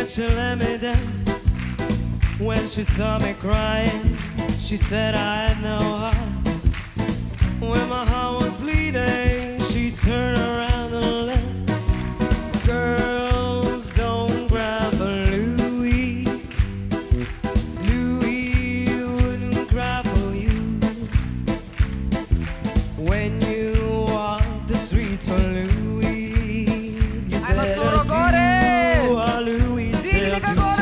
that she let me down. When she saw me crying, she said I had no heart. When my heart was bleeding, she turned around and left. Girls don't grab for Louis. Louis wouldn't cry for you. When you walk the streets for Louis, you better do what Louis tells you to.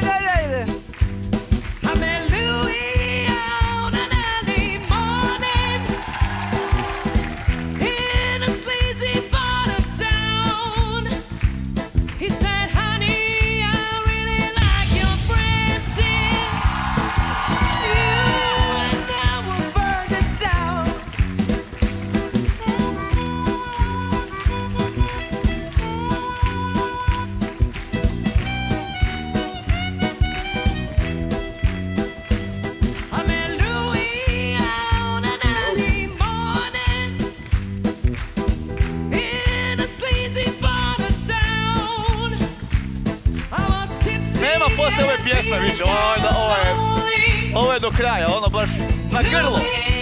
Nema poslije ove pjesme više, ovo je do kraja, ono baš na grlo.